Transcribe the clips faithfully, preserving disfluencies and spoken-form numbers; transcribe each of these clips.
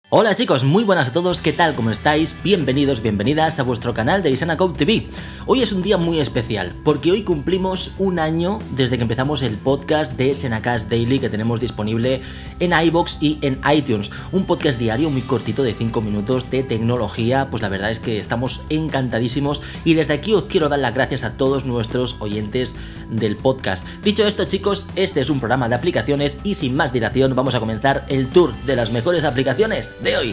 Hola chicos, muy buenas a todos, ¿qué tal? ¿Cómo estáis? Bienvenidos, bienvenidas a vuestro canal de Isanacode T V. Hoy es un día muy especial, porque hoy cumplimos un año desde que empezamos el podcast de Senacast Daily que tenemos disponible en iVoox y en iTunes. Un podcast diario muy cortito de cinco minutos de tecnología, pues la verdad es que estamos encantadísimos y desde aquí os quiero dar las gracias a todos nuestros oyentes del podcast. Dicho esto chicos, este es un programa de aplicaciones y sin más dilación vamos a comenzar el tour de las mejores aplicaciones de hoy.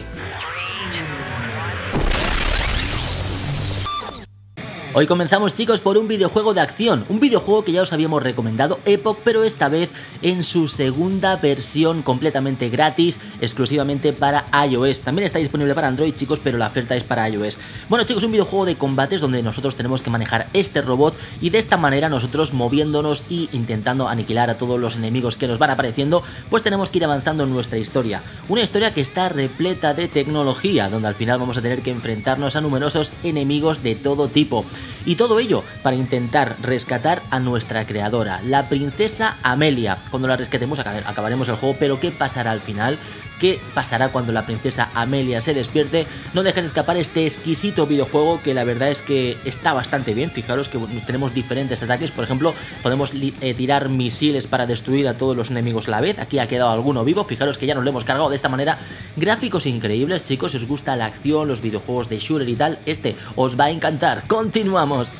Hoy comenzamos chicos por un videojuego de acción, un videojuego que ya os habíamos recomendado, Epoch, pero esta vez en su segunda versión completamente gratis, exclusivamente para iOS. También está disponible para Android chicos, pero la oferta es para iOS. Bueno chicos, un videojuego de combates donde nosotros tenemos que manejar este robot y de esta manera nosotros moviéndonos y intentando aniquilar a todos los enemigos que nos van apareciendo, pues tenemos que ir avanzando en nuestra historia. Una historia que está repleta de tecnología, donde al final vamos a tener que enfrentarnos a numerosos enemigos de todo tipo. Y todo ello para intentar rescatar a nuestra creadora, la princesa Amelia. Cuando la rescatemos acabaremos el juego, pero ¿qué pasará al final? ¿Qué pasará cuando la princesa Amelia se despierte? No dejes escapar este exquisito videojuego que la verdad es que está bastante bien. Fijaros que tenemos diferentes ataques, por ejemplo, podemos eh, tirar misiles para destruir a todos los enemigos a la vez. Aquí ha quedado alguno vivo, fijaros que ya nos lo hemos cargado de esta manera. Gráficos increíbles chicos, si os gusta la acción, los videojuegos de shooter y tal, este os va a encantar. Continuamos.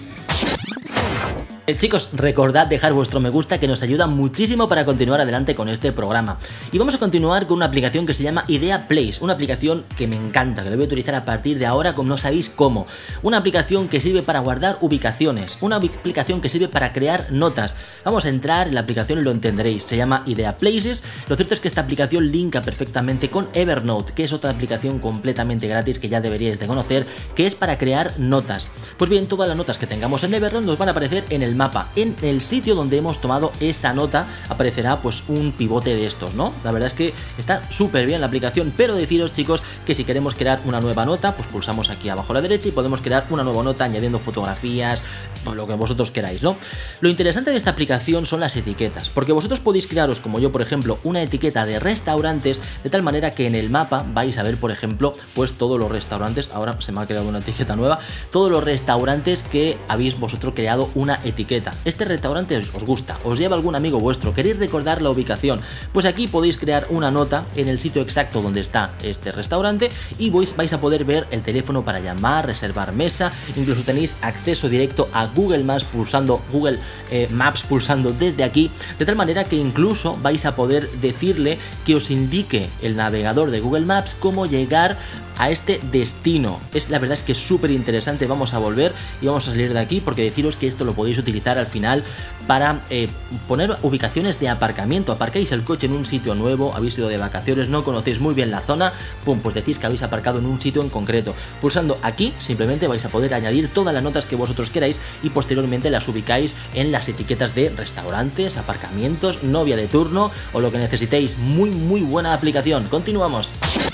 Eh, chicos, recordad dejar vuestro me gusta que nos ayuda muchísimo para continuar adelante con este programa. Y vamos a continuar con una aplicación que se llama Idea Place, una aplicación que me encanta, que la voy a utilizar a partir de ahora como no sabéis cómo. Una aplicación que sirve para guardar ubicaciones, una aplicación que sirve para crear notas. Vamos a entrar en la aplicación y lo entenderéis, se llama Idea Places. Lo cierto es que esta aplicación linka perfectamente con Evernote, que es otra aplicación completamente gratis que ya deberíais de conocer, que es para crear notas. Pues bien, todas las notas que tengamos en Evernote nos van a aparecer en el mapa, en el sitio donde hemos tomado esa nota aparecerá pues un pivote de estos, ¿no? La verdad es que está súper bien la aplicación, pero deciros chicos que si queremos crear una nueva nota, pues pulsamos aquí abajo a la derecha y podemos crear una nueva nota añadiendo fotografías, lo que vosotros queráis, ¿no? Lo interesante de esta aplicación son las etiquetas, porque vosotros podéis crearos, como yo por ejemplo, una etiqueta de restaurantes, de tal manera que en el mapa vais a ver, por ejemplo, pues todos los restaurantes, ahora se me ha creado una etiqueta nueva, todos los restaurantes que habéis vosotros creado una etiqueta. Este restaurante os gusta, os lleva algún amigo vuestro, queréis recordar la ubicación, pues aquí podéis crear una nota en el sitio exacto donde está este restaurante y vais, vais a poder ver el teléfono para llamar, reservar mesa, incluso tenéis acceso directo a Google Maps pulsando Google eh, Maps pulsando desde aquí, de tal manera que incluso vais a poder decirle que os indique el navegador de Google Maps cómo llegar a este destino. Es la verdad es que es súper interesante. Vamos a volver y vamos a salir de aquí porque deciros que esto lo podéis utilizar al final para eh, poner ubicaciones de aparcamiento. Aparcáis el coche en un sitio nuevo, habéis ido de vacaciones, no conocéis muy bien la zona, pum, pues decís que habéis aparcado en un sitio en concreto. Pulsando aquí simplemente vais a poder añadir todas las notas que vosotros queráis y posteriormente las ubicáis en las etiquetas de restaurantes, aparcamientos, novia de turno o lo que necesitéis. Muy muy buena aplicación. Continuamos.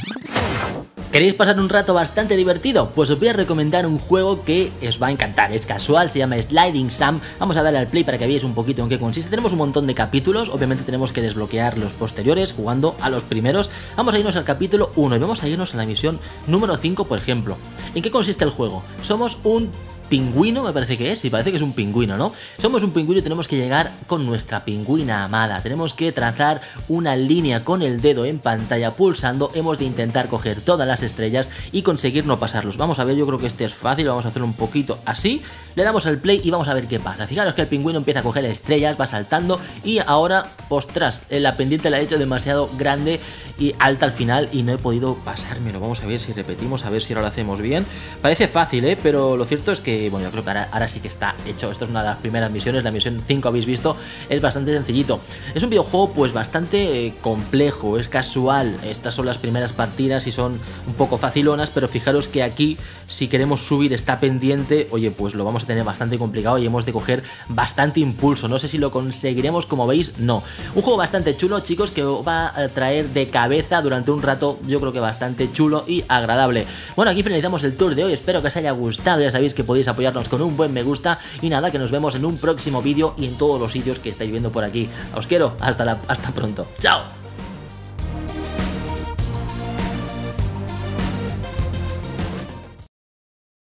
¿Queréis pasar un rato bastante divertido? Pues os voy a recomendar un juego que os va a encantar, es casual, se llama Sliding Sam. Vamos a darle al play para que veáis un poquito en qué consiste. Tenemos un montón de capítulos, obviamente tenemos que desbloquear los posteriores jugando a los primeros. Vamos a irnos al capítulo uno y vamos a irnos a la misión número cinco, por ejemplo. ¿En qué consiste el juego? Somos un pingüino, me parece que es, sí, parece que es un pingüino, ¿no? Somos un pingüino y tenemos que llegar con nuestra pingüina amada, tenemos que trazar una línea con el dedo en pantalla pulsando, hemos de intentar coger todas las estrellas y conseguir no pasarlos. Vamos a ver, yo creo que este es fácil, vamos a hacer un poquito así, le damos al play y vamos a ver qué pasa. Fijaros que el pingüino empieza a coger estrellas, va saltando y ahora, ostras, la pendiente la he hecho demasiado grande y alta al final y no he podido pasármelo. Vamos a ver si repetimos, a ver si ahora lo hacemos bien. Parece fácil, ¿eh? Pero lo cierto es que bueno, yo creo que ahora, ahora sí que está hecho. Esto es una de las primeras misiones, la misión cinco habéis visto, es bastante sencillito. Es un videojuego pues bastante eh, complejo, es casual. Estas son las primeras partidas y son un poco facilonas, pero fijaros que aquí si queremos subir esta pendiente, oye, pues lo vamos a tener bastante complicado y hemos de coger bastante impulso. No sé si lo conseguiremos, como veis, no. Un juego bastante chulo, chicos, que os va a traer de cabeza durante un rato, yo creo que bastante chulo y agradable. Bueno, aquí finalizamos el tour de hoy, espero que os haya gustado, ya sabéis que podéis apoyarnos con un buen me gusta y nada, que nos vemos en un próximo vídeo y en todos los sitios que estáis viendo por aquí. Os quiero, hasta, la, hasta pronto, chao.